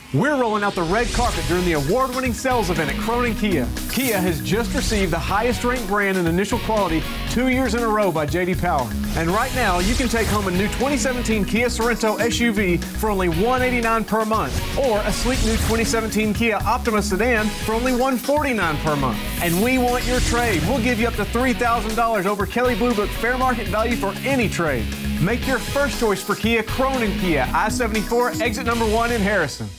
We're rolling out the red carpet during the award-winning sales event at Cronin Kia. Kia has just received the highest ranked brand in initial quality 2 years in a row by J.D. Power. And right now, you can take home a new 2017 Kia Sorento SUV for only $189 per month, or a sleek new 2017 Kia Optima sedan for only $149 per month. And we want your trade. We'll give you up to $3,000 over Kelley Blue Book fair market value for any trade. Make your first choice for Kia Cronin Kia, I-74, exit number 1 in Harrison.